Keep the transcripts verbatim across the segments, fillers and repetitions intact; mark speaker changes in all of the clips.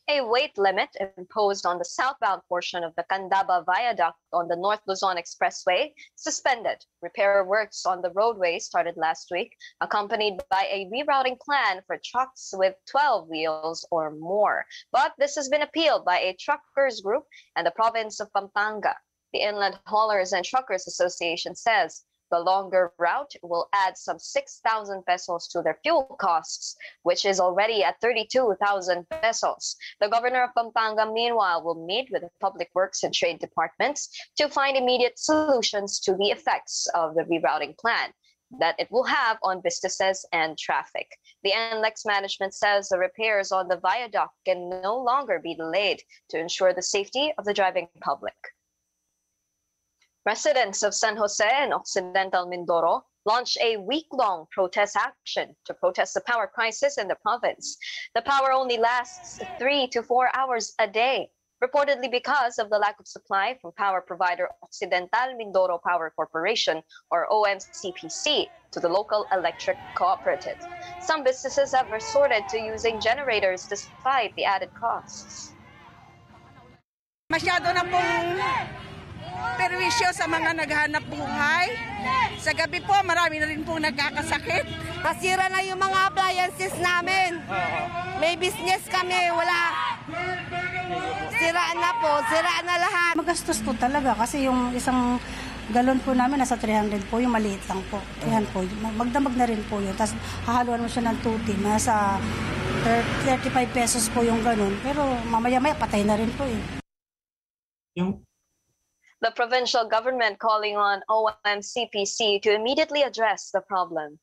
Speaker 1: A weight limit imposed on the southbound portion of the Candaba Viaduct on the North Luzon Expressway suspended. Repair works on the roadway started last week, accompanied by a rerouting plan for trucks with twelve wheels or more. But this has been appealed by a truckers group and the province of Pampanga. The Inland Haulers and Truckers Association says the longer route will add some six thousand pesos to their fuel costs, which is already at thirty-two thousand pesos. The governor of Pampanga, meanwhile, will meet with the Public Works and Trade departments to find immediate solutions to the effects of the rerouting plan that it will have on businesses and traffic. The N L E X management says the repairs on the viaduct can no longer be delayed to ensure the safety of the driving public. Residents of San Jose and Occidental Mindoro launched a week-long protest action to protest the power crisis in the province. The power only lasts three to four hours a day, reportedly because of the lack of supply from power provider Occidental Mindoro Power Corporation, or O M C P C, to the local electric cooperative. Some businesses have resorted to using generators despite the added costs.
Speaker 2: Masyado na pong perwisyo sa mga naghahanap buhay. Sa gabi po, marami na rin pong nagkakasakit.
Speaker 3: Masira na yung mga appliances namin. May business kami, wala. Sira na po, sira na lahat.
Speaker 4: Magastos po talaga kasi yung isang galon po namin nasa three hundred po, yung maliit lang po. Yan po, magdamag na rin po yun. Tapos hahaluan mo siya ng tuti, nasa thirty-five pesos po yung ganun. Pero mamaya-maya patay na rin po eh.
Speaker 1: Yung The provincial government calling on O M C P C to immediately address the problem.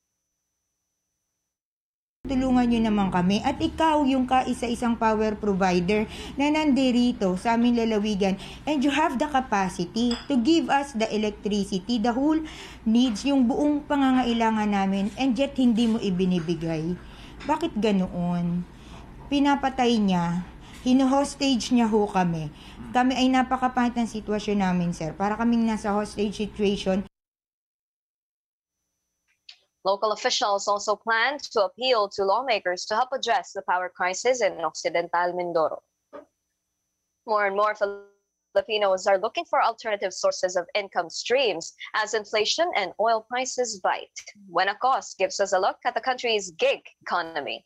Speaker 5: Tulungan nyo naman kami at ikaw yung kaisa-isang power provider na nandirito sa aming lalawigan, and you have the capacity to give us the electricity, the whole needs, yung buong pangangailangan namin, and yet hindi mo ibinibigay. Bakit ganoon? Pinapatay niya. Hino-hostage niya ho kami. Kami ay napakapangit ng sitwasyon namin, sir. Para kaming nasa hostage situation.
Speaker 1: Local officials also plan to appeal to lawmakers to help address the power crisis in Occidental Mindoro. More and more Filipinos are looking for alternative sources of income streams as inflation and oil prices bite. When a cost gives us a look at the country's gig economy.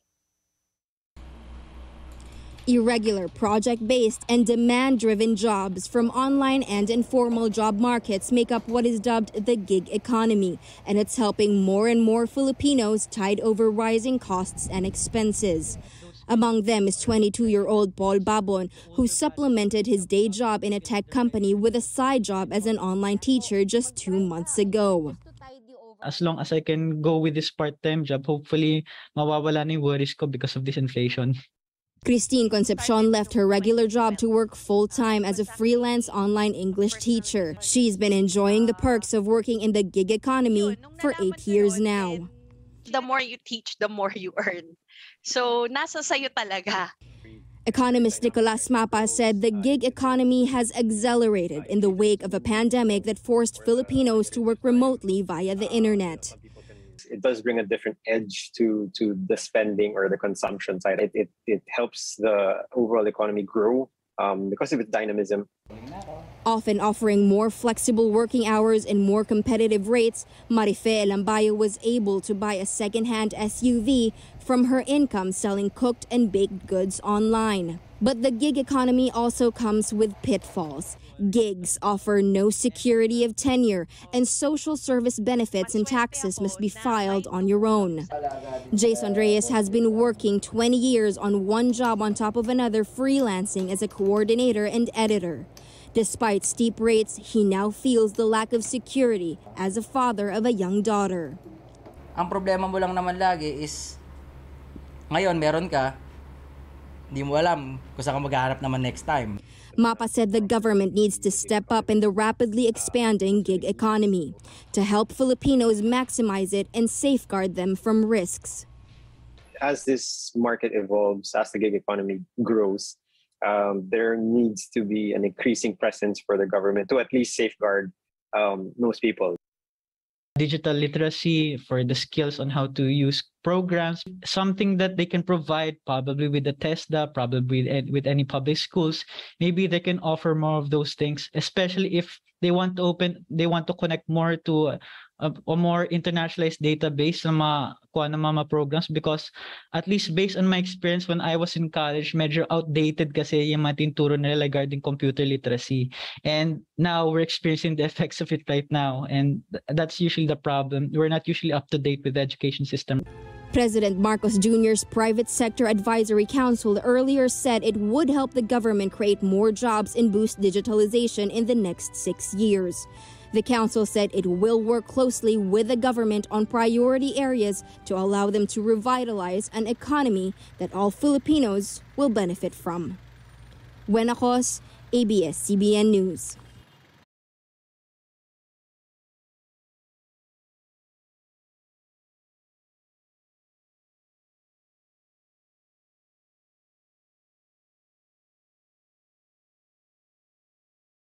Speaker 6: Irregular, project-based, and demand-driven jobs from online and informal job markets make up what is dubbed the gig economy, and it's helping more and more Filipinos tide over rising costs and expenses. Among them is twenty-two-year-old Paul Babon, who supplemented his day job in a tech company with a side job as an online teacher just two months ago.
Speaker 7: As long as I can go with this part-time job, hopefully mawawala na yung worries ko because of this inflation.
Speaker 6: Christine Concepcion left her regular job to work full-time as a freelance online English teacher. She's been enjoying the perks of working in the gig economy for eight years now.
Speaker 8: The more you teach, the more you earn. So, nasa sayo talaga.
Speaker 6: Economist Nicolas Mapa said the gig economy has accelerated in the wake of a pandemic that forced Filipinos to work remotely via the internet.
Speaker 9: It does bring a different edge to to the spending or the consumption side. It it, it helps the overall economy grow um, because of its dynamism.
Speaker 6: Often offering more flexible working hours and more competitive rates, Marife Elambayo was able to buy a second-hand S U V from her income selling cooked and baked goods online. But the gig economy also comes with pitfalls. Gigs offer no security of tenure, and social service benefits and taxes must be filed on your own. Jason Reyes has been working twenty years on one job on top of another, freelancing as a coordinator and editor. Despite steep rates, he now feels the lack of security as a father of a young daughter.
Speaker 10: Ang problema mo lang naman lagi is, ngayon meron ka, di mo alam kung saan ka maghahanap naman next time.
Speaker 6: Mapa said the government needs to step up in the rapidly expanding gig economy to help Filipinos maximize it and safeguard them from risks.
Speaker 9: As this market evolves, as the gig economy grows, um, there needs to be an increasing presence for the government to at least safeguard um, most people.
Speaker 7: digital literacy, for the skills on how to use programs, something that they can provide probably with the TESDA, probably with, with any public schools. Maybe they can offer more of those things, especially if they want to open, they want to connect more to a, a more internationalized database ng mga, kuha ng mga programs, because at least based on my experience when I was in college, medyo outdated kasi yung mga tinuturo nila regarding computer literacy. And now we're experiencing the effects of it right now. And that's usually the problem. We're not usually up to date with the education system.
Speaker 6: President Marcos Junior's Private Sector Advisory Council earlier said it would help the government create more jobs and boost digitalization in the next six years. The council said it will work closely with the government on priority areas to allow them to revitalize an economy that all Filipinos will benefit from. Gwen Acos, A B S C B N News.